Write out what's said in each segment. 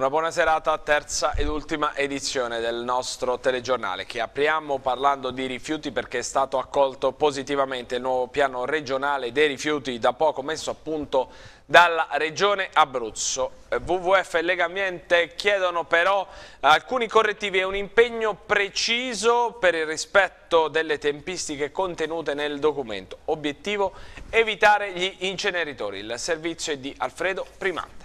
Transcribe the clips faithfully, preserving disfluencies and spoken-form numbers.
Una buona serata, terza ed ultima edizione del nostro telegiornale che apriamo parlando di rifiuti perché è stato accolto positivamente il nuovo piano regionale dei rifiuti da poco messo a punto dalla Regione Abruzzo. W W F e Legambiente chiedono però alcuni correttivi e un impegno preciso per il rispetto delle tempistiche contenute nel documento. Obiettivo: evitare gli inceneritori. Il servizio è di Alfredo Primante.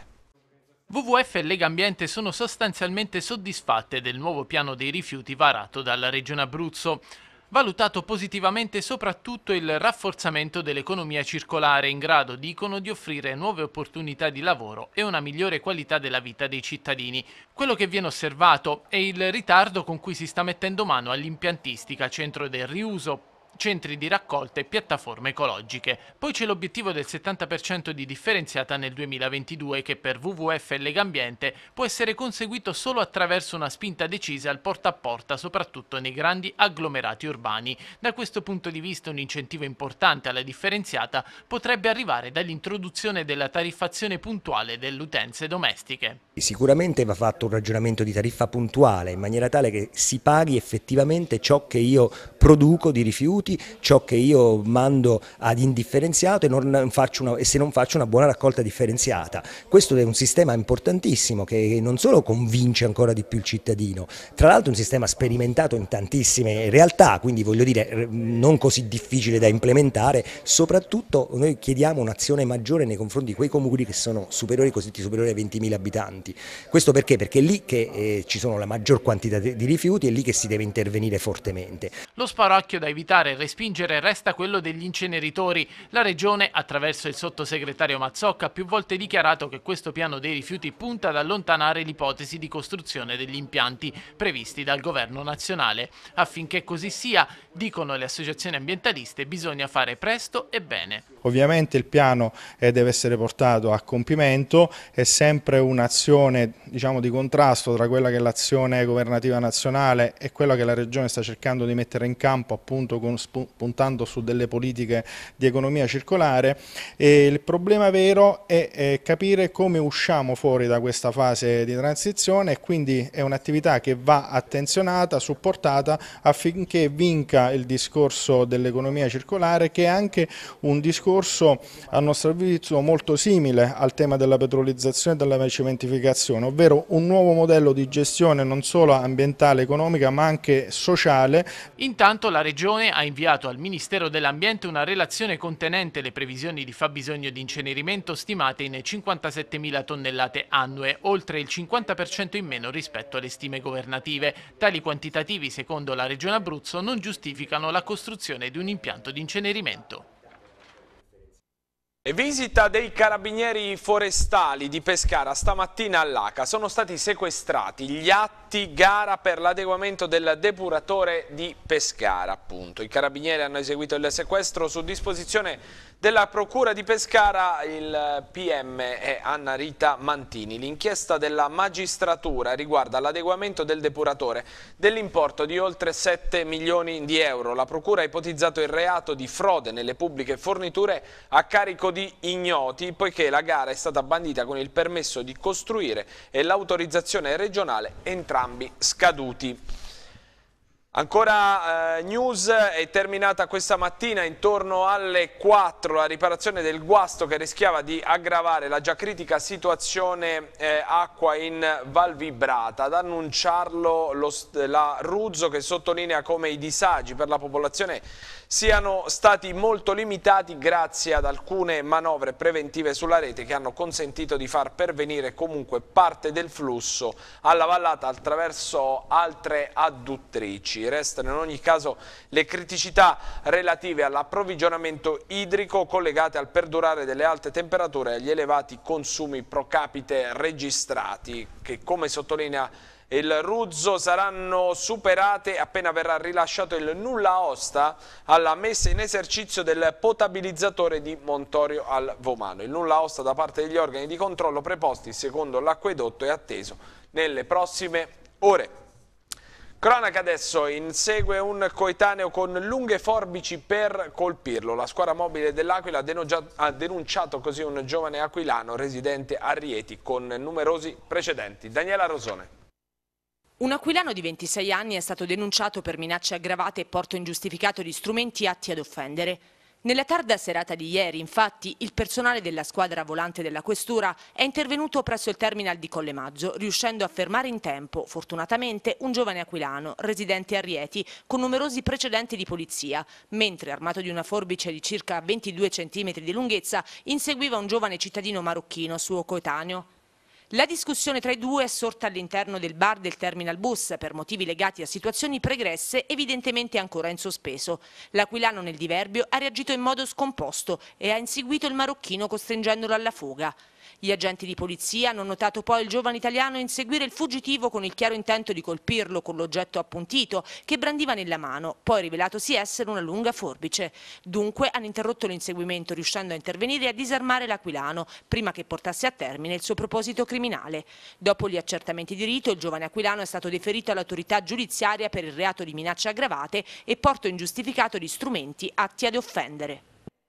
W W F e Legambiente sono sostanzialmente soddisfatte del nuovo piano dei rifiuti varato dalla Regione Abruzzo. Valutato positivamente soprattutto il rafforzamento dell'economia circolare in grado, dicono, di offrire nuove opportunità di lavoro e una migliore qualità della vita dei cittadini. Quello che viene osservato è il ritardo con cui si sta mettendo mano all'impiantistica, centro del riuso, centri di raccolta e piattaforme ecologiche. Poi c'è l'obiettivo del settanta per cento di differenziata nel duemilaventidue che per W W F e Legambiente può essere conseguito solo attraverso una spinta decisa al porta a porta, soprattutto nei grandi agglomerati urbani. Da questo punto di vista un incentivo importante alla differenziata potrebbe arrivare dall'introduzione della tariffazione puntuale delle utenze domestiche. Sicuramente va fatto un ragionamento di tariffa puntuale in maniera tale che si paghi effettivamente ciò che io produco di rifiuti, ciò che io mando ad indifferenziato e, non faccio una, e se non faccio una buona raccolta differenziata. Questo è un sistema importantissimo che non solo convince ancora di più il cittadino, tra l'altro è un sistema sperimentato in tantissime realtà, quindi voglio dire non così difficile da implementare. Soprattutto noi chiediamo un'azione maggiore nei confronti di quei comuni che sono superiori, cosiddetti superiori ai ventimila abitanti. Questo perché? Perché è lì che eh, ci sono la maggior quantità di rifiuti, è lì che si deve intervenire fortemente. Lo spauracchio da evitare e respingere resta quello degli inceneritori. La Regione, attraverso il sottosegretario Mazzocca, ha più volte dichiarato che questo piano dei rifiuti punta ad allontanare l'ipotesi di costruzione degli impianti previsti dal governo nazionale. Affinché così sia, dicono le associazioni ambientaliste, bisogna fare presto e bene. Ovviamente il piano eh, deve essere portato a compimento, è sempre un'azione, diciamo, di contrasto tra quella che è l'azione governativa nazionale e quella che la Regione sta cercando di mettere in campo, appunto con, puntando su delle politiche di economia circolare. E il problema vero è, è capire come usciamo fuori da questa fase di transizione, e quindi è un'attività che va attenzionata, supportata affinché vinca il discorso dell'economia circolare, che è anche un discorso a nostro avviso molto simile al tema della petrolizzazione e della cementificazione, ovvero un nuovo modello di gestione non solo ambientale, economica, ma anche sociale. Intanto la Regione ha inviato al Ministero dell'Ambiente una relazione contenente le previsioni di fabbisogno di incenerimento stimate in cinquantasettemila tonnellate annue, oltre il cinquanta per cento in meno rispetto alle stime governative. Tali quantitativi, secondo la Regione Abruzzo, non giustificano la costruzione di un impianto di incenerimento. E visita dei carabinieri forestali di Pescara stamattina all'A C A. Sono stati sequestrati gli atti gara per l'adeguamento del depuratore di Pescara, appunto. I carabinieri hanno eseguito il sequestro su disposizione della Procura di Pescara. Il P M è Anna Rita Mantini. L'inchiesta della magistratura riguarda l'adeguamento del depuratore dell'importo di oltre sette milioni di euro. La Procura ha ipotizzato il reato di frode nelle pubbliche forniture a carico di ignoti, poiché la gara è stata bandita con il permesso di costruire e l'autorizzazione regionale, entrambi scaduti. Ancora eh, news, è terminata questa mattina intorno alle quattro la riparazione del guasto che rischiava di aggravare la già critica situazione eh, acqua in Val Vibrata. Ad annunciarlo lo, la Ruzzo, che sottolinea come i disagi per la popolazione siano stati molto limitati grazie ad alcune manovre preventive sulla rete che hanno consentito di far pervenire comunque parte del flusso alla vallata attraverso altre adduttrici. Restano in ogni caso le criticità relative all'approvvigionamento idrico collegate al perdurare delle alte temperature e agli elevati consumi pro capite registrati, che, come sottolinea il Ruzzo, saranno superate appena verrà rilasciato il nulla osta alla messa in esercizio del potabilizzatore di Montorio al Vomano. Il nulla osta da parte degli organi di controllo preposti secondo l'acquedotto è atteso nelle prossime ore. Cronaca adesso, insegue un coetaneo con lunghe forbici per colpirlo. La squadra mobile dell'Aquila ha denunciato così un giovane aquilano residente a Rieti con numerosi precedenti. Daniela Rosone. Un aquilano di ventisei anni è stato denunciato per minacce aggravate e porto ingiustificato di strumenti atti ad offendere. Nella tarda serata di ieri, infatti, il personale della squadra volante della questura è intervenuto presso il terminal di Colle Maggio, riuscendo a fermare in tempo, fortunatamente, un giovane aquilano residente a Rieti con numerosi precedenti di polizia, mentre, armato di una forbice di circa ventidue centimetri di lunghezza, inseguiva un giovane cittadino marocchino suo coetaneo. La discussione tra i due è sorta all'interno del bar del Terminal Bus per motivi legati a situazioni pregresse evidentemente ancora in sospeso. L'aquilano nel diverbio ha reagito in modo scomposto e ha inseguito il marocchino costringendolo alla fuga. Gli agenti di polizia hanno notato poi il giovane italiano inseguire il fuggitivo con il chiaro intento di colpirlo con l'oggetto appuntito che brandiva nella mano, poi rivelatosi essere una lunga forbice. Dunque hanno interrotto l'inseguimento riuscendo a intervenire e a disarmare l'aquilano prima che portasse a termine il suo proposito criminale. Dopo gli accertamenti di rito, il giovane aquilano è stato deferito all'autorità giudiziaria per il reato di minacce aggravate e porto ingiustificato di strumenti atti ad offendere.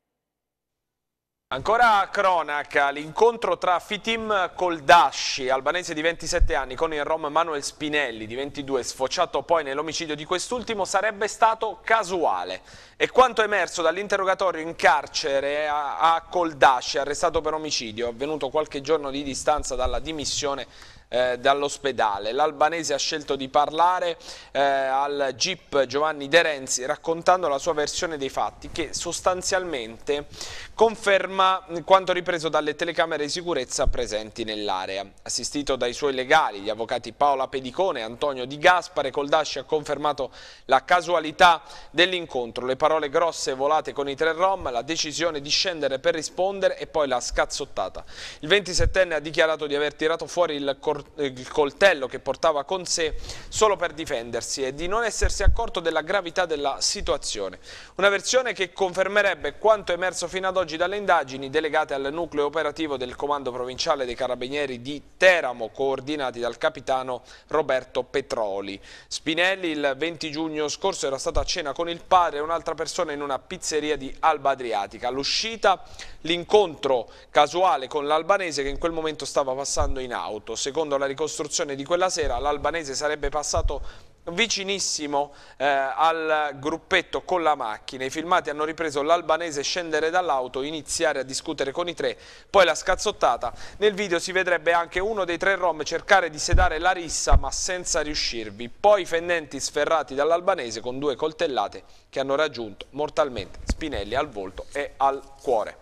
Ancora cronaca, l'incontro tra Fitim Koldasci, albanese di ventisette anni, con il rom Manuel Spinelli di ventidue, sfociato poi nell'omicidio di quest'ultimo, sarebbe stato casuale. E quanto emerso dall'interrogatorio in carcere a, a Koldasci, arrestato per omicidio, avvenuto qualche giorno di distanza dalla dimissione Eh, dall'ospedale. L'albanese ha scelto di parlare eh, al G I P Giovanni De Renzi raccontando la sua versione dei fatti che sostanzialmente conferma quanto ripreso dalle telecamere di sicurezza presenti nell'area. Assistito dai suoi legali, gli avvocati Paola Pedicone e Antonio Di Gaspare, Koldasci ha confermato la casualità dell'incontro, le parole grosse volate con i tre rom, la decisione di scendere per rispondere e poi la scazzottata. Il ventisettenne ha dichiarato di aver tirato fuori il corteo il coltello che portava con sé solo per difendersi e di non essersi accorto della gravità della situazione. Una versione che confermerebbe quanto emerso fino ad oggi dalle indagini delegate al nucleo operativo del Comando Provinciale dei Carabinieri di Teramo, coordinati dal capitano Roberto Petroli. Spinelli il venti giugno scorso era stato a cena con il padre e un'altra persona in una pizzeria di Alba Adriatica. All'uscita l'incontro casuale con l'albanese che in quel momento stava passando in auto. Secondo la ricostruzione di quella sera, l'albanese sarebbe passato vicinissimo eh, al gruppetto con la macchina. I filmati hanno ripreso l'albanese scendere dall'auto, iniziare a discutere con i tre, poi la scazzottata. Nel video si vedrebbe anche uno dei tre rom cercare di sedare la rissa ma senza riuscirvi. Poi i fendenti sferrati dall'albanese con due coltellate che hanno raggiunto mortalmente Spinelli al volto e al cuore.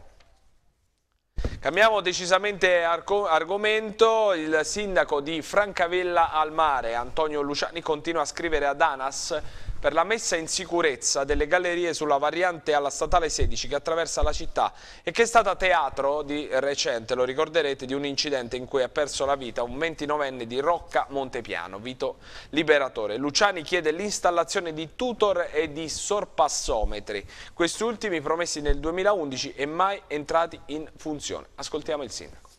Cambiamo decisamente argomento. Il sindaco di Francavilla al Mare, Antonio Luciani, continua a scrivere ad ANAS per la messa in sicurezza delle gallerie sulla variante alla statale sedici che attraversa la città e che è stata teatro di recente, lo ricorderete, di un incidente in cui ha perso la vita un ventinovenne di Rocca Montepiano, Vito Liberatore. Luciani chiede l'installazione di tutor e di sorpassometri, questi ultimi promessi nel duemilaundici e mai entrati in funzione. Ascoltiamo il sindaco.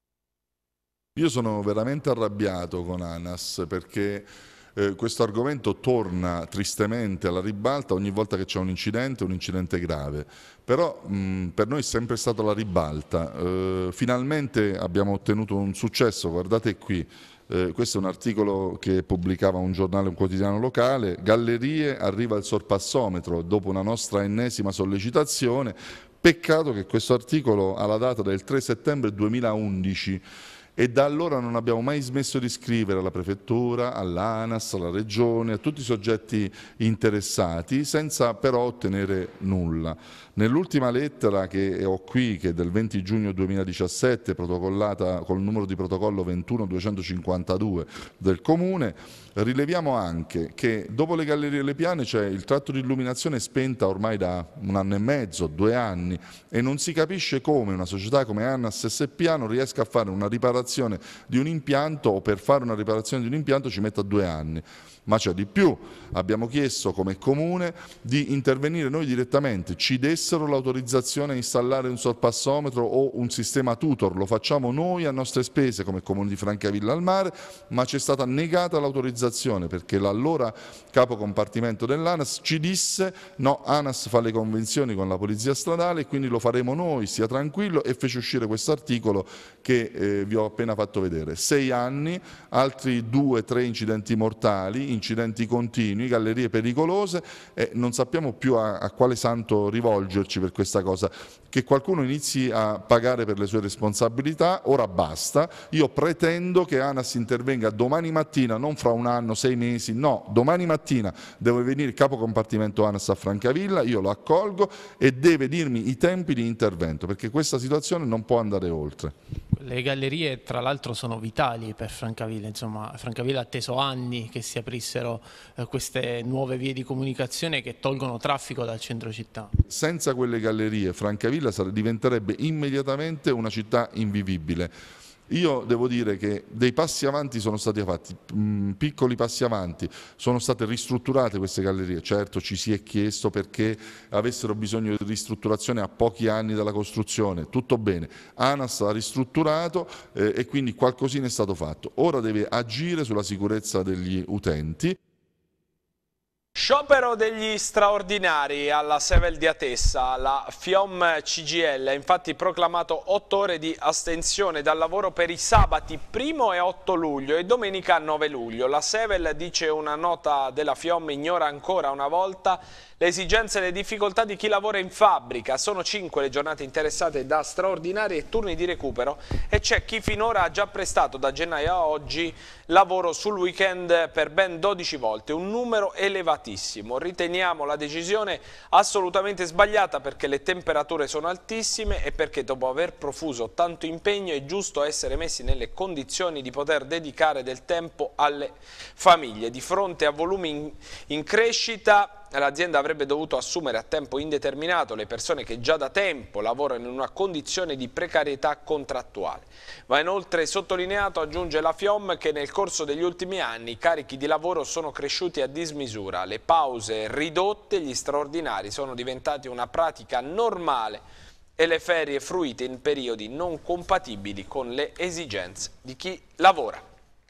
Io sono veramente arrabbiato con ANAS perché Eh, questo argomento torna tristemente alla ribalta ogni volta che c'è un incidente, un incidente grave, però mh, per noi è sempre stata la ribalta. Eh, finalmente abbiamo ottenuto un successo, guardate qui, eh, questo è un articolo che pubblicava un giornale, un quotidiano locale, Gallerie, arriva il sorpassometro dopo una nostra ennesima sollecitazione. Peccato che questo articolo ha la data del tre settembre duemilaundici e da allora non abbiamo mai smesso di scrivere alla Prefettura, all'ANAS, alla Regione, a tutti i soggetti interessati, senza però ottenere nulla. Nell'ultima lettera che ho qui, che è del venti giugno duemiladiciassette, protocollata col numero di protocollo ventuno duecentocinquantadue del Comune, rileviamo anche che dopo le gallerie e le piane c'è il tratto di illuminazione spenta ormai da un anno e mezzo, due anni, e non si capisce come una società come ANAS S P A non riesca a fare una riparazione riparazione di un impianto o per fare una riparazione di un impianto ci metta due anni. Ma c'è di più, abbiamo chiesto come comune di intervenire noi direttamente, ci dessero l'autorizzazione a installare un sorpassometro o un sistema tutor, lo facciamo noi a nostre spese come comune di Francavilla al Mare, ma ci è stata negata l'autorizzazione perché l'allora capo compartimento dell'ANAS ci disse no, ANAS fa le convenzioni con la polizia stradale e quindi lo faremo noi, stia tranquillo, e fece uscire questo articolo che eh, vi ho appena fatto vedere. Sei anni, altri due, tre incidenti mortali, incidenti continui, gallerie pericolose e non sappiamo più a, a quale santo rivolgerci per questa cosa. Che qualcuno inizi a pagare per le sue responsabilità, ora basta. Io pretendo che ANAS intervenga domani mattina, non fra un anno, sei mesi, no, domani mattina deve venire il capo compartimento ANAS a Francavilla, io lo accolgo e deve dirmi i tempi di intervento perché questa situazione non può andare oltre. Le gallerie tra l'altro sono vitali per Francavilla, insomma Francavilla ha atteso anni che si aprissero eh, queste nuove vie di comunicazione che tolgono traffico dal centro città. Senza quelle gallerie Francavilla diventerebbe immediatamente una città invivibile. Io devo dire che dei passi avanti sono stati fatti, mh, piccoli passi avanti, sono state ristrutturate queste gallerie, certo ci si è chiesto perché avessero bisogno di ristrutturazione a pochi anni dalla costruzione, tutto bene, ANAS ha ristrutturato eh, e quindi qualcosina è stato fatto, ora deve agire sulla sicurezza degli utenti. Sciopero degli straordinari alla Sevel di Atessa. La FIOM C G I L ha infatti proclamato otto ore di astensione dal lavoro per i sabati primo e otto luglio e domenica nove luglio. La Sevel, dice una nota della FIOM, ignora ancora una volta le esigenze e le difficoltà di chi lavora in fabbrica. Sono cinque le giornate interessate da straordinari e turni di recupero e c'è chi finora ha già prestato da gennaio a oggi lavoro sul weekend per ben dodici volte, un numero elevatissimo. Riteniamo la decisione assolutamente sbagliata perché le temperature sono altissime e perché dopo aver profuso tanto impegno è giusto essere messi nelle condizioni di poter dedicare del tempo alle famiglie. Di fronte a volumi in, in crescita, l'azienda avrebbe dovuto assumere a tempo indeterminato le persone che già da tempo lavorano in una condizione di precarietà contrattuale. Va inoltre sottolineato, aggiunge la FIOM, che nel corso degli ultimi anni i carichi di lavoro sono cresciuti a dismisura, le pause ridotte, gli straordinari sono diventati una pratica normale e le ferie fruite in periodi non compatibili con le esigenze di chi lavora.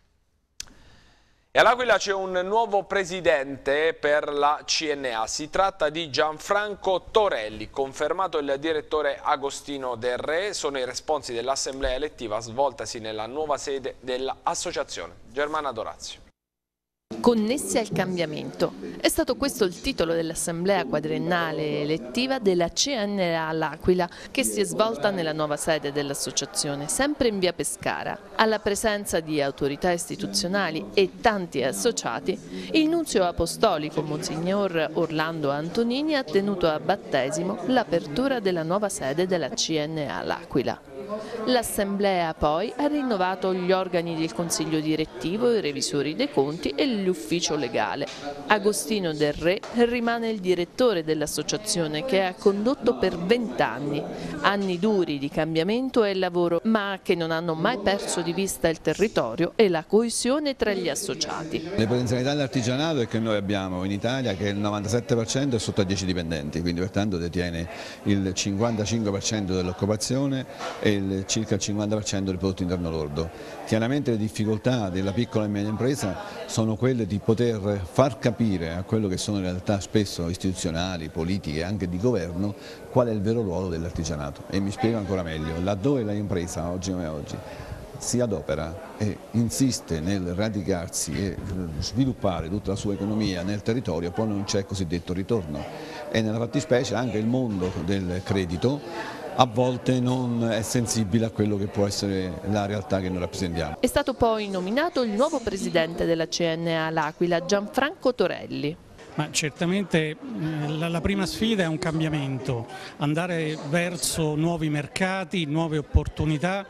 E all'Aquila c'è un nuovo presidente per la C N A, si tratta di Gianfranco Torelli, confermato il direttore Agostino Del Re, sono i responsi dell'assemblea elettiva svoltasi nella nuova sede dell'associazione. Germana Dorazio. Connessi al cambiamento. È stato questo il titolo dell'assemblea quadriennale elettiva della C N A L'Aquila che si è svolta nella nuova sede dell'associazione, sempre in via Pescara. Alla presenza di autorità istituzionali e tanti associati, il nunzio apostolico Monsignor Orlando Antonini ha tenuto a battesimo l'apertura della nuova sede della C N A L'Aquila. L'assemblea poi ha rinnovato gli organi del consiglio direttivo, i revisori dei conti e l'ufficio legale. Agostino Del Re rimane il direttore dell'associazione che ha condotto per vent'anni, anni duri di cambiamento e lavoro, ma che non hanno mai perso di vista il territorio e la coesione tra gli associati. Le potenzialità dell'artigianato è che noi abbiamo in Italia che il novantasette per cento è sotto a dieci dipendenti, quindi pertanto detiene il cinquantacinque per cento dell'occupazione e il, circa il cinquanta per cento del prodotto interno lordo. Chiaramente le difficoltà della piccola e media impresa sono quelle di poter far capire a quello che sono le realtà spesso istituzionali, politiche e anche di governo qual è il vero ruolo dell'artigianato. E mi spiego ancora meglio, laddove l'impresa oggi come oggi si adopera e insiste nel radicarsi e sviluppare tutta la sua economia nel territorio, poi non c'è cosiddetto ritorno e nella fattispecie anche il mondo del credito a volte non è sensibile a quello che può essere la realtà che noi rappresentiamo. È stato poi nominato il nuovo presidente della C N A L'Aquila, Gianfranco Torelli. Ma certamente la prima sfida è un cambiamento, andare verso nuovi mercati, nuove opportunità,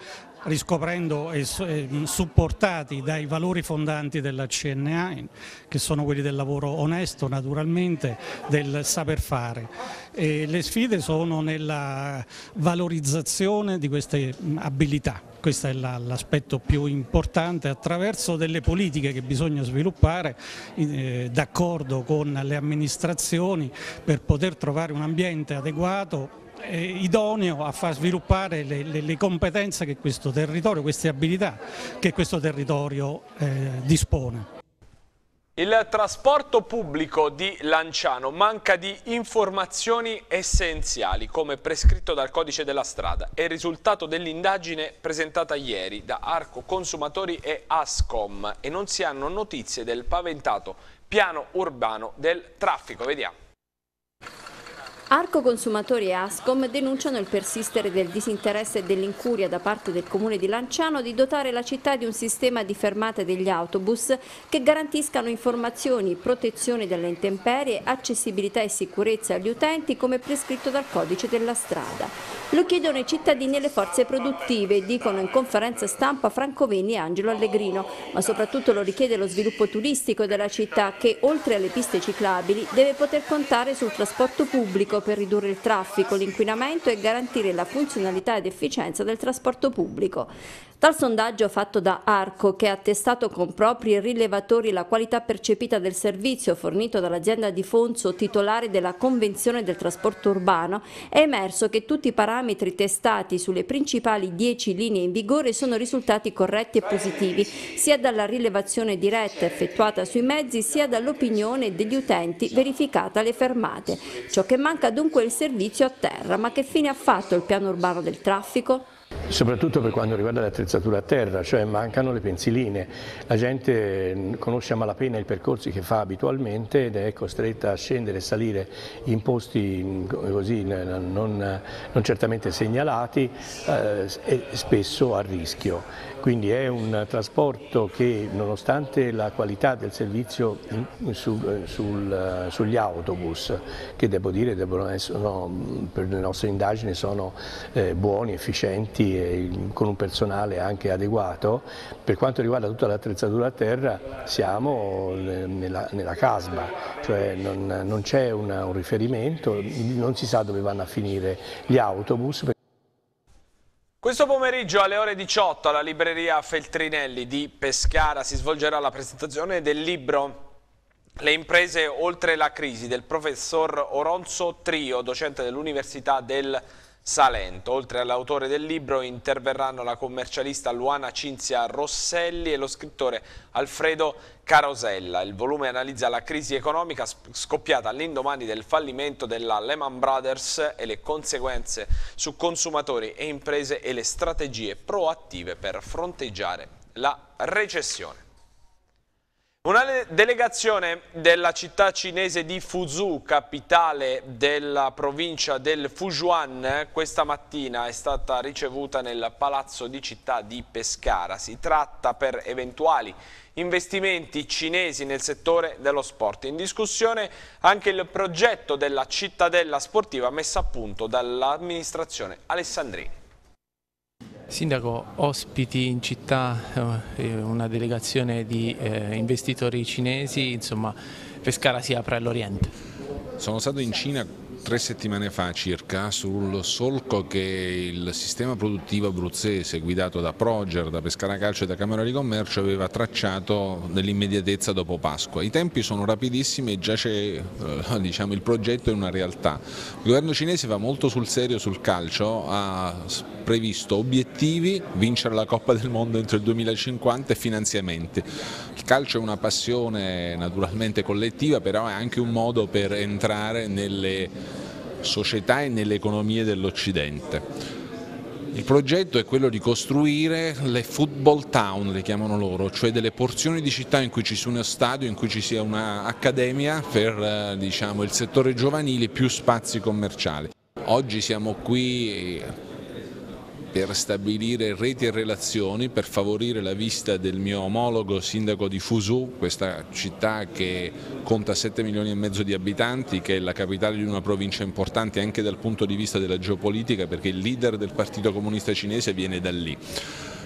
riscoprendo e supportati dai valori fondanti della C N A, che sono quelli del lavoro onesto naturalmente, del saper fare. E le sfide sono nella valorizzazione di queste abilità, questo è l'aspetto più importante, attraverso delle politiche che bisogna sviluppare eh, d'accordo con le amministrazioni per poter trovare un ambiente adeguato, idoneo a far sviluppare le, le, le competenze che questo territorio, queste abilità che questo territorio eh, dispone. Il trasporto pubblico di Lanciano manca di informazioni essenziali come prescritto dal codice della strada. È il risultato dell'indagine presentata ieri da Arco Consumatori e Ascom e non si hanno notizie del paventato piano urbano del traffico. Vediamo. Arco Consumatori e Ascom denunciano il persistere del disinteresse e dell'incuria da parte del Comune di Lanciano di dotare la città di un sistema di fermate degli autobus che garantiscano informazioni, protezione dalle intemperie, accessibilità e sicurezza agli utenti come prescritto dal codice della strada. Lo chiedono i cittadini e le forze produttive, dicono in conferenza stampa Franco Venni e Angelo Allegrino, ma soprattutto lo richiede lo sviluppo turistico della città che, oltre alle piste ciclabili, deve poter contare sul trasporto pubblico per ridurre il traffico, l'inquinamento e garantire la funzionalità ed efficienza del trasporto pubblico. Dal sondaggio fatto da Arco, che ha testato con propri rilevatori la qualità percepita del servizio fornito dall'azienda di Fonso, titolare della Convenzione del trasporto urbano, è emerso che tutti i parametri testati sulle principali dieci linee in vigore sono risultati corretti e positivi, sia dalla rilevazione diretta effettuata sui mezzi, sia dall'opinione degli utenti verificata alle fermate. Ciò che manca dunque è il servizio a terra, ma che fine ha fatto il piano urbano del traffico? Soprattutto per quanto riguarda l'attrezzatura a terra, cioè mancano le pensiline, la gente conosce a malapena i percorsi che fa abitualmente ed è costretta a scendere e salire in posti così non, non certamente segnalati eh, e spesso a rischio. Quindi è un trasporto che, nonostante la qualità del servizio su, sul, sugli autobus, che devo dire devono essere, no, per le nostre indagini sono eh, buoni, efficienti e con un personale anche adeguato, per quanto riguarda tutta l'attrezzatura a terra siamo nella, nella casba, cioè non, non c'è un riferimento, non si sa dove vanno a finire gli autobus. Questo pomeriggio alle ore diciotto alla libreria Feltrinelli di Pescara si svolgerà la presentazione del libro Le imprese oltre la crisi del professor Oronzo Trio, docente dell'Università del Salento. Oltre all'autore del libro interverranno la commercialista Luana Cinzia Rosselli e lo scrittore Alfredo Carosella. Il volume analizza la crisi economica scoppiata all'indomani del fallimento della Lehman Brothers e le conseguenze su consumatori e imprese e le strategie proattive per fronteggiare la recessione. Una delegazione della città cinese di Fuzhou, capitale della provincia del Fujian, questa mattina è stata ricevuta nel Palazzo di Città di Pescara. Si tratta per eventuali investimenti cinesi nel settore dello sport. In discussione anche il progetto della cittadella sportiva messa a punto dall'amministrazione Alessandrini. Sindaco, ospiti in città una delegazione di investitori cinesi, insomma Pescara si apre all'Oriente. Sono stato in Cina tre settimane fa circa sul solco che il sistema produttivo abruzzese guidato da Proger, da Pescara Calcio e da Camera di Commercio aveva tracciato nell'immediatezza dopo Pasqua. I tempi sono rapidissimi e già c'è eh, diciamo, il progetto è una realtà. Il governo cinese va molto sul serio sul calcio, ha previsto obiettivi, vincere la Coppa del Mondo entro il duemilacinquanta e finanziamenti. Il calcio è una passione naturalmente collettiva, però è anche un modo per entrare nelle società e nelle economie dell'Occidente. Il progetto è quello di costruire le football town, le chiamano loro, cioè delle porzioni di città in cui ci sia uno stadio, in cui ci sia un'accademia per diciamo, il settore giovanile, più spazi commerciali. Oggi siamo qui per stabilire reti e relazioni, per favorire la visita del mio omologo sindaco di Fuzhou, questa città che conta sette milioni e mezzo di abitanti, che è la capitale di una provincia importante anche dal punto di vista della geopolitica, perché il leader del Partito Comunista Cinese viene da lì.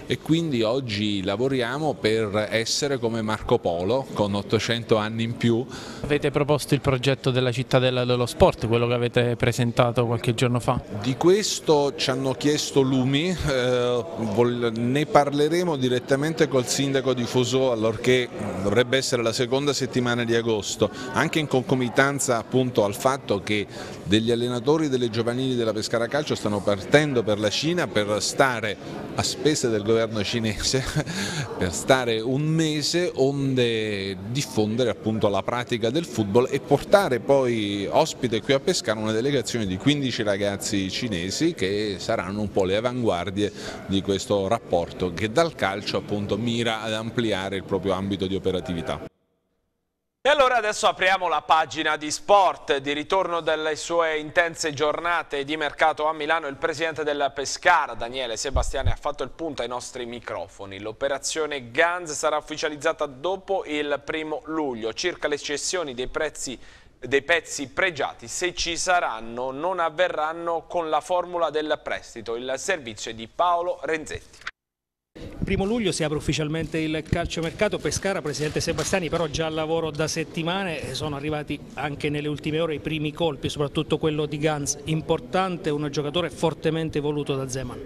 e quindi oggi lavoriamo per essere come Marco Polo con ottocento anni in più. Avete proposto il progetto della città dello sport, quello che avete presentato qualche giorno fa? Di questo ci hanno chiesto Lumi, eh, ne parleremo direttamente col sindaco di Fosò, allorché dovrebbe essere la seconda settimana di agosto, anche in concomitanza appunto al fatto che degli allenatori delle giovanili della Pescara Calcio stanno partendo per la Cina per stare a spese del governo cinese, per stare un mese onde diffondere appunto la pratica del football e portare poi ospite qui a Pescara una delegazione di quindici ragazzi cinesi che saranno un po' le avanguardie di questo rapporto che dal calcio appunto mira ad ampliare il proprio ambito di operatività. E allora adesso apriamo la pagina di sport. Di ritorno dalle sue intense giornate di mercato a Milano il presidente del Pescara, Daniele Sebastiani, ha fatto il punto ai nostri microfoni. L'operazione Ganz sarà ufficializzata dopo il primo luglio. Circa le cessioni dei prezzi dei pezzi pregiati, se ci saranno, non avverranno con la formula del prestito. Il servizio è di Paolo Renzetti. Primo luglio si apre ufficialmente il calciomercato. Pescara, presidente Sebastiani, però già al lavoro da settimane, sono arrivati anche nelle ultime ore i primi colpi, soprattutto quello di Ganz, importante, un giocatore fortemente voluto da Zeman.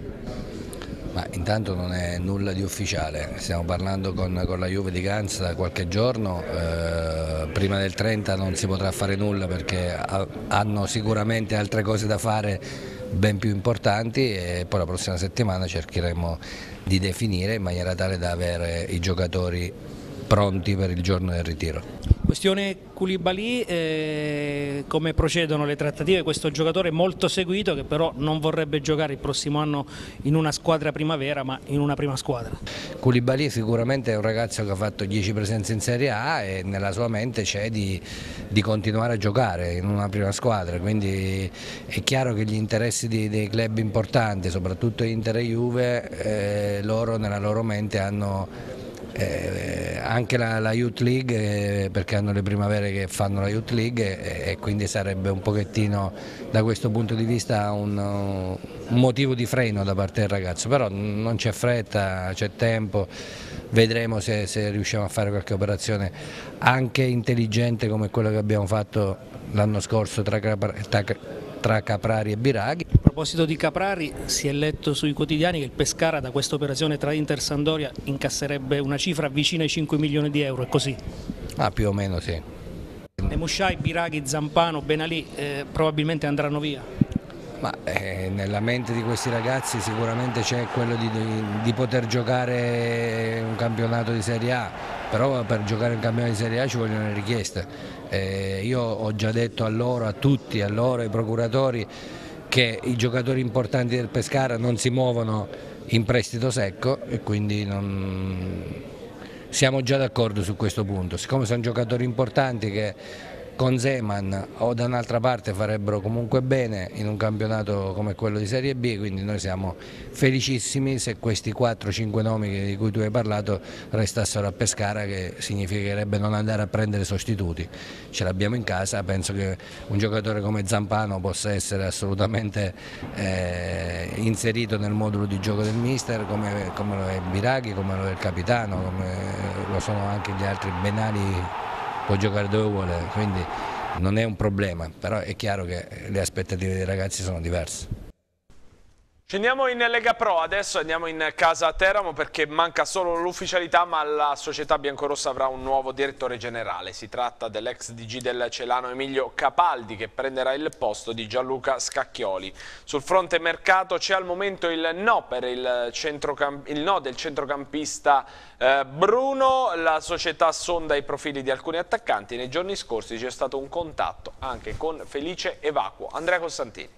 Ma intanto non è nulla di ufficiale, stiamo parlando con, con la Juve di Ganz da qualche giorno, eh, prima del trenta non si potrà fare nulla perché ha, hanno sicuramente altre cose da fare ben più importanti e poi la prossima settimana cercheremo di definire in maniera tale da avere i giocatori pronti per il giorno del ritiro. Questione Koulibaly, eh, come procedono le trattative? Questo giocatore molto seguito che però non vorrebbe giocare il prossimo anno in una squadra primavera ma in una prima squadra. Koulibaly sicuramente è un ragazzo che ha fatto dieci presenze in Serie A e nella sua mente c'è di, di continuare a giocare in una prima squadra, quindi è chiaro che gli interessi di, dei club importanti, soprattutto Inter e Juve, eh, loro nella loro mente hanno Eh, anche la, la Youth League, eh, perché hanno le primavere che fanno la Youth League e, e quindi sarebbe un pochettino da questo punto di vista un, un motivo di freno da parte del ragazzo, però non c'è fretta, c'è tempo, vedremo se, se riusciamo a fare qualche operazione anche intelligente come quella che abbiamo fatto l'anno scorso tra, tra, tra Caprari e Biraghi. A proposito di Caprari, si è letto sui quotidiani che il Pescara da questa operazione tra Inter e Sampdoria incasserebbe una cifra vicina ai cinque milioni di euro, è così? Ah, più o meno sì. E Mushai, Biraghi, Zampano, Benalì eh, probabilmente andranno via? Ma eh, nella mente di questi ragazzi sicuramente c'è quello di, di, di poter giocare un campionato di Serie A, però per giocare un campionato di Serie A ci vogliono le richieste. Eh, io ho già detto a loro, a tutti, a loro, ai procuratori, che i giocatori importanti del Pescara non si muovono in prestito secco e quindi non... siamo già d'accordo su questo punto. Siccome sono giocatori importanti che con Zeman o da un'altra parte farebbero comunque bene in un campionato come quello di Serie B, quindi noi siamo felicissimi se questi quattro cinque nomi di cui tu hai parlato restassero a Pescara, che significherebbe non andare a prendere sostituti. Ce l'abbiamo in casa, penso che un giocatore come Zampano possa essere assolutamente eh, inserito nel modulo di gioco del mister, come, come lo è Biraghi, come lo è il capitano, come lo sono anche gli altri. Benali può giocare dove vuole, quindi non è un problema, però è chiaro che le aspettative dei ragazzi sono diverse. Scendiamo in Lega Pro, adesso andiamo in casa a Teramo perché manca solo l'ufficialità, ma la società biancorossa avrà un nuovo direttore generale. Si tratta dell'ex D G del Celano Emilio Capaldi che prenderà il posto di Gianluca Scacchioli. Sul fronte mercato c'è al momento il no per il, il no del centrocampista eh, Bruno. La società sonda i profili di alcuni attaccanti. Nei giorni scorsi c'è stato un contatto anche con Felice Evacuo. Andrea Costantini.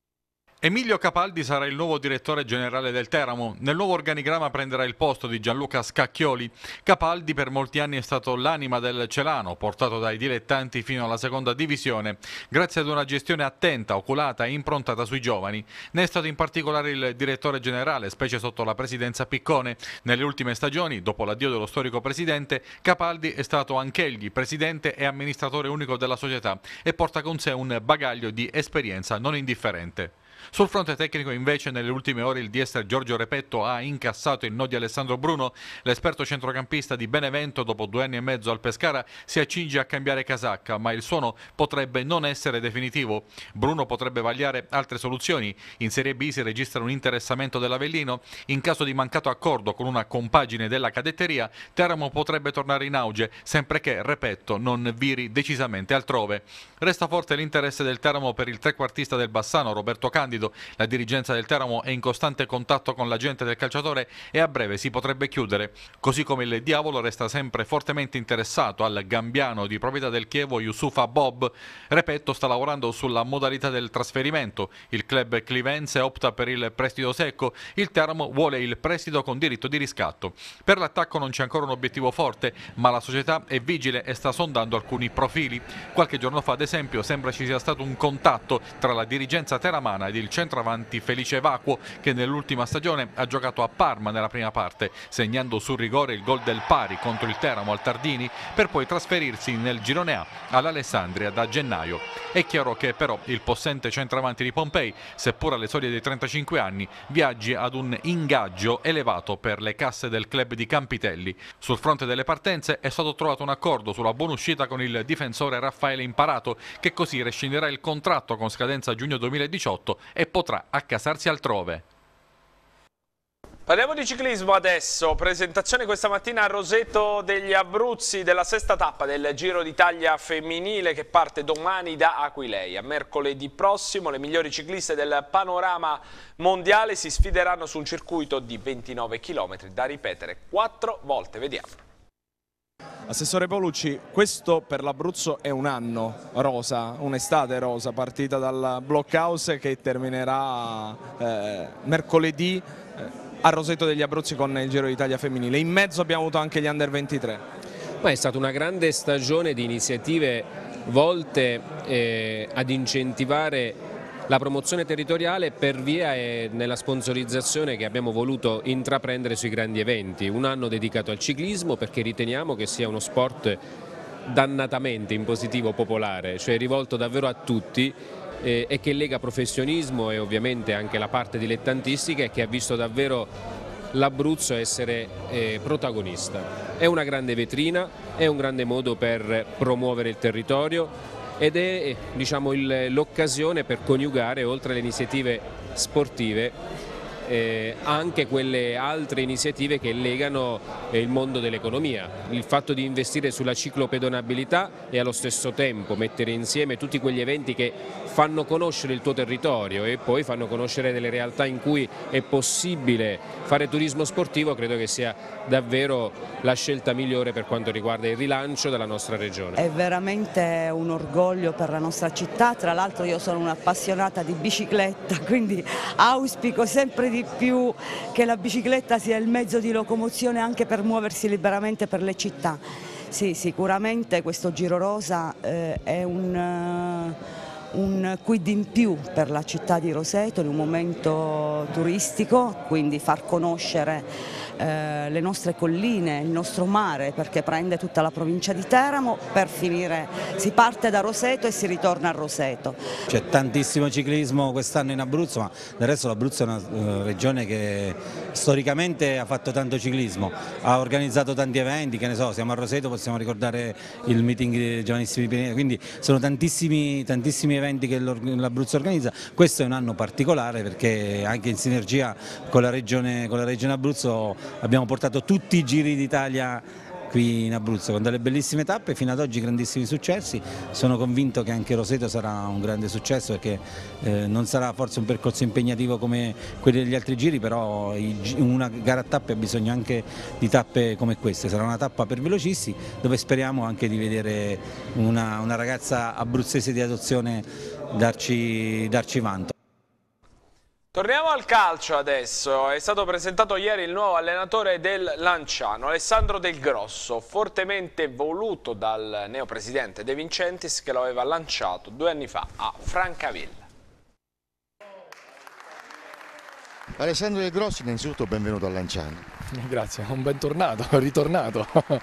Emilio Capaldi sarà il nuovo direttore generale del Teramo. Nel nuovo organigramma prenderà il posto di Gianluca Scacchioli. Capaldi per molti anni è stato l'anima del Celano, portato dai dilettanti fino alla seconda divisione, grazie ad una gestione attenta, oculata e improntata sui giovani. Ne è stato in particolare il direttore generale, specie sotto la presidenza Piccone. Nelle ultime stagioni, dopo l'addio dello storico presidente, Capaldi è stato anch'egli presidente e amministratore unico della società e porta con sé un bagaglio di esperienza non indifferente. Sul fronte tecnico invece nelle ultime ore il diester Giorgio Repetto ha incassato il no di Alessandro Bruno. L'esperto centrocampista di Benevento dopo due anni e mezzo al Pescara si accinge a cambiare casacca, ma il suono potrebbe non essere definitivo. Bruno potrebbe vagliare altre soluzioni. In Serie B si registra un interessamento dell'Avellino. In caso di mancato accordo con una compagine della cadetteria, Teramo potrebbe tornare in auge, sempre che Repetto non viri decisamente altrove. Resta forte l'interesse del Teramo per il trequartista del Bassano, Roberto Candido. La dirigenza del Teramo è in costante contatto con l'agente del calciatore e a breve si potrebbe chiudere. Così come il Diavolo resta sempre fortemente interessato al gambiano di proprietà del Chievo Yusufa Bob. Repetto sta lavorando sulla modalità del trasferimento. Il club clivense opta per il prestito secco, il Teramo vuole il prestito con diritto di riscatto. Per l'attacco non c'è ancora un obiettivo forte, ma la società è vigile e sta sondando alcuni profili. Qualche giorno fa, ad esempio, sembra ci sia stato un contatto tra la dirigenza teramana ed il centravanti Felice Vacuo, che nell'ultima stagione ha giocato a Parma nella prima parte, segnando sul rigore il gol del pari contro il Teramo al Tardini, per poi trasferirsi nel girone A all'Alessandria da gennaio. È chiaro che però il possente centravanti di Pompei, seppur alle soglie dei trentacinque anni, viaggi ad un ingaggio elevato per le casse del club di Campitelli. Sul fronte delle partenze è stato trovato un accordo sulla buonuscita con il difensore Raffaele Imparato, che così rescinderà il contratto con scadenza giugno duemiladiciotto e potrà accasarsi altrove. Parliamo di ciclismo adesso, presentazione questa mattina a Roseto degli Abruzzi della sesta tappa del Giro d'Italia femminile che parte domani da Aquileia. Mercoledì prossimo le migliori cicliste del panorama mondiale si sfideranno su un circuito di ventinove chilometri da ripetere quattro volte, vediamo. Assessore Paolucci, questo per l'Abruzzo è un anno rosa, un'estate rosa, partita dal Blockhouse che terminerà eh, mercoledì eh, a Roseto degli Abruzzi con il Giro d'Italia femminile. In mezzo abbiamo avuto anche gli under ventitré. Ma è stata una grande stagione di iniziative volte eh, ad incentivare la promozione territoriale per via e nella sponsorizzazione che abbiamo voluto intraprendere sui grandi eventi. Un anno dedicato al ciclismo perché riteniamo che sia uno sport dannatamente in positivo popolare, cioè rivolto davvero a tutti eh, e che lega professionismo e ovviamente anche la parte dilettantistica e che ha visto davvero l'Abruzzo essere eh, protagonista. È una grande vetrina, è un grande modo per promuovere il territorio ed è diciamo, l'occasione per coniugare oltre alle iniziative sportive eh, anche quelle altre iniziative che legano eh, il mondo dell'economia, il fatto di investire sulla ciclopedonabilità e allo stesso tempo mettere insieme tutti quegli eventi che fanno conoscere il tuo territorio e poi fanno conoscere delle realtà in cui è possibile fare turismo sportivo, credo che sia davvero la scelta migliore per quanto riguarda il rilancio della nostra regione. È veramente un orgoglio per la nostra città, tra l'altro io sono un'appassionata di bicicletta, quindi auspico sempre di più che la bicicletta sia il mezzo di locomozione anche per muoversi liberamente per le città. Sì, sicuramente questo Giro Rosa eh, è un... Uh, un quid in più per la città di Roseto in un momento turistico, quindi far conoscere eh, le nostre colline, il nostro mare, perché prende tutta la provincia di Teramo, per finire si parte da Roseto e si ritorna a Roseto. C'è tantissimo ciclismo quest'anno in Abruzzo, ma del resto l'Abruzzo è una uh, regione che storicamente ha fatto tanto ciclismo, ha organizzato tanti eventi, che ne so, siamo a Roseto, possiamo ricordare il meeting di Giovanissimi Pineda, quindi sono tantissimi, tantissimi eventi che l'Abruzzo organizza. Questo è un anno particolare perché anche in sinergia con la regione, con la regione Abruzzo abbiamo portato tutti i giri d'Italia qui in Abruzzo con delle bellissime tappe, fino ad oggi grandissimi successi. Sono convinto che anche Roseto sarà un grande successo perché eh, non sarà forse un percorso impegnativo come quelli degli altri giri, però una gara a tappe ha bisogno anche di tappe come queste. Sarà una tappa per velocisti dove speriamo anche di vedere una, una ragazza abruzzese di adozione darci, darci vanto. Torniamo al calcio adesso, è stato presentato ieri il nuovo allenatore del Lanciano, Alessandro Del Grosso, fortemente voluto dal neopresidente De Vincentis che lo aveva lanciato due anni fa a Francavilla. Alessandro Del Grosso, innanzitutto benvenuto al Lanciano. Grazie, un bentornato, ritornato.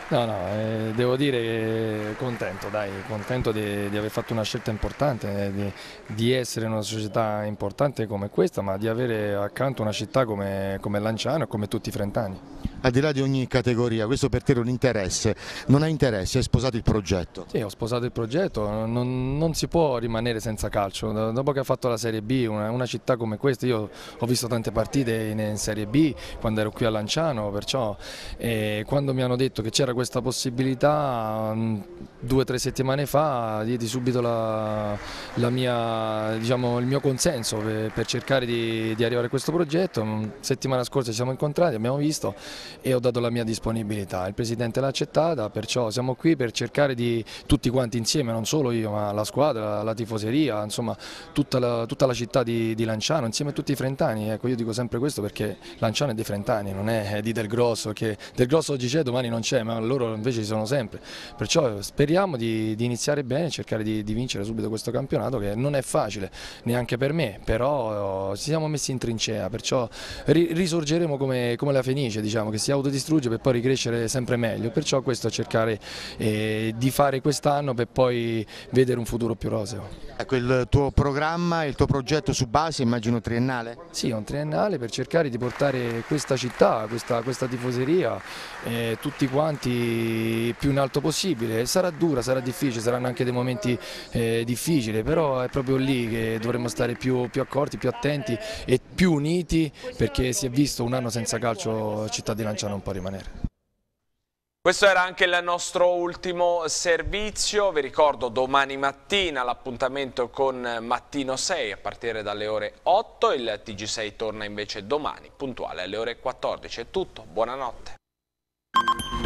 No, no, eh, devo dire che contento, dai, contento di, di aver fatto una scelta importante, di, di essere in una società importante come questa, ma di avere accanto una città come, come Lanciano e come tutti i frentani. Al di là di ogni categoria, questo per te è un interesse, non hai interesse, hai sposato il progetto? Sì, ho sposato il progetto, non, non si può rimanere senza calcio, dopo che ha fatto la Serie B, una, una città come questa, io ho visto tante partite in, in Serie B quando ero qui a Lanciano, perciò eh, quando mi hanno detto che c'era questa possibilità, due o tre settimane fa, diedi subito la, la mia, diciamo, il mio consenso per, per cercare di, di arrivare a questo progetto. Settimana scorsa ci siamo incontrati, abbiamo visto e ho dato la mia disponibilità, il Presidente l'ha accettata, perciò siamo qui per cercare di tutti quanti insieme, non solo io ma la squadra, la, la tifoseria, insomma tutta la, tutta la città di, di Lanciano, insieme a tutti i frentani. Ecco, io dico sempre questo perché Lanciano è dei frentani, non è di Del Grosso, che Del Grosso oggi c'è, domani non c'è, ma loro invece ci sono sempre, perciò speriamo di, di iniziare bene, cercare di, di vincere subito questo campionato che non è facile neanche per me, però ci siamo messi in trincea, perciò ri, risorgeremo come, come la Fenice, diciamo, che si autodistrugge per poi ricrescere sempre meglio, perciò questo cercare eh, di fare quest'anno per poi vedere un futuro più roseo. Ecco, il tuo programma, il tuo progetto su base, immagino triennale? Sì, un triennale per cercare di portare questa città, questa, questa tifoseria, eh, tutti quanti più in alto possibile. Sarà dura, sarà difficile, saranno anche dei momenti eh, difficili, però è proprio lì che dovremmo stare più, più accorti, più attenti e più uniti, perché si è visto un anno senza calcio Città di Lanciano non può rimanere. Questo era anche il nostro ultimo servizio, vi ricordo domani mattina l'appuntamento con Mattino sei a partire dalle ore otto, il T G sei torna invece domani puntuale alle ore quattordici. È tutto, buonanotte.